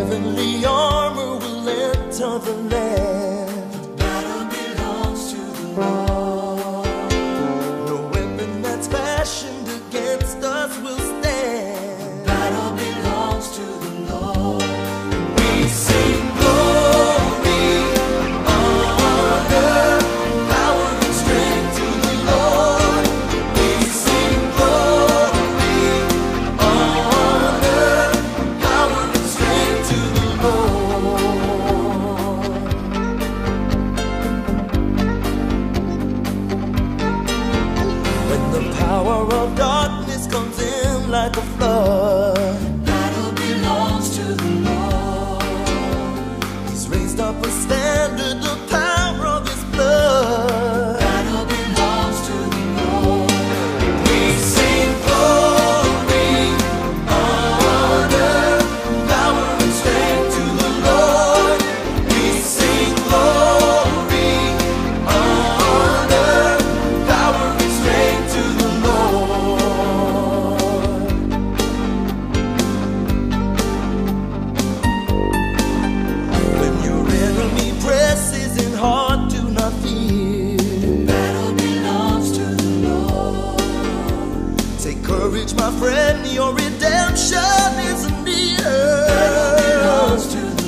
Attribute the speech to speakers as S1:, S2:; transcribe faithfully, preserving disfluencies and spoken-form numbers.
S1: heavenly armor will enter the land.
S2: The battle belongs to the Lord.
S1: No weapon that's fashioned against us will stand.
S2: The battle belongs to the Lord.
S1: We sing glory, honor, power and strength to the Lord. We sing glory, honor, power and strength to the Lord. When the power of darkness comes in like a flood,
S2: Battle belongs to the Lord.
S1: He's raised up a standard, the power of His blood.
S2: Battle belongs to the Lord.
S1: We sing glory, honor, power and strength to the Lord. We sing glory, honor, power and strength to the Lord. When your enemy presses in hard, do not fear.
S2: Battle belongs to the Lord.
S1: Take courage, my friend, your redemption is near.
S2: Battle belongs to the